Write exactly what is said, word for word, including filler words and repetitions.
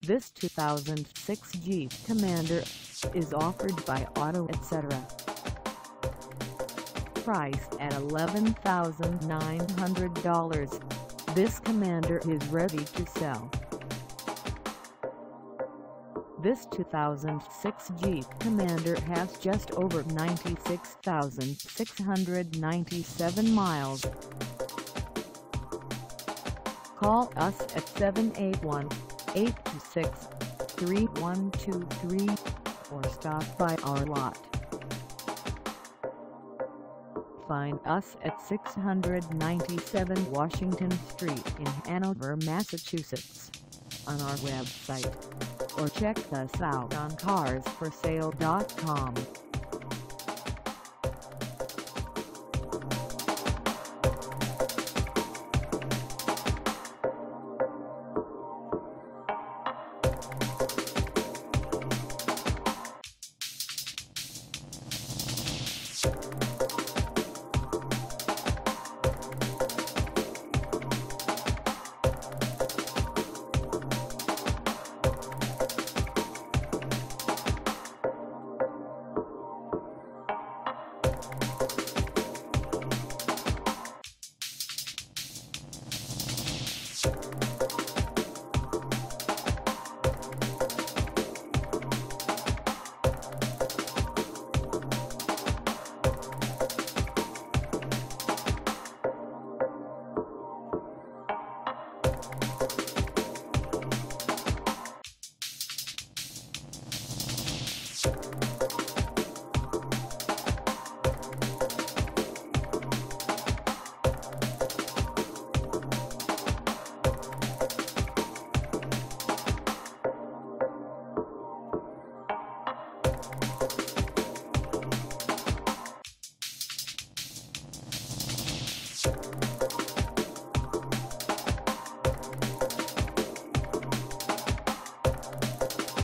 This two thousand six Jeep Commander is offered by Auto Etc. Priced at eleven thousand nine hundred dollars, this Commander is ready to sell. This two thousand six Jeep Commander has just over ninety-six thousand six hundred ninety-seven miles. Call us at seven eight one, eight two six, three one two three or stop by our lot. Find us at six ninety-seven Washington Street in Hanover, Massachusetts, on our website, or check us out on cars for sale dot com. You